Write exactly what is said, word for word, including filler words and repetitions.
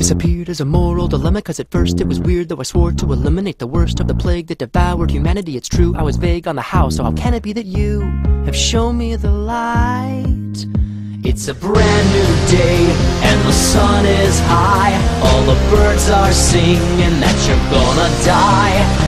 This appeared as a moral dilemma, cause at first it was weird, though I swore to eliminate the worst of the plague that devoured humanity. It's true, I was vague on the how, so how can it be that you have shown me the light? It's a brand new day, and the sun is high. All the birds are singing that you're gonna die.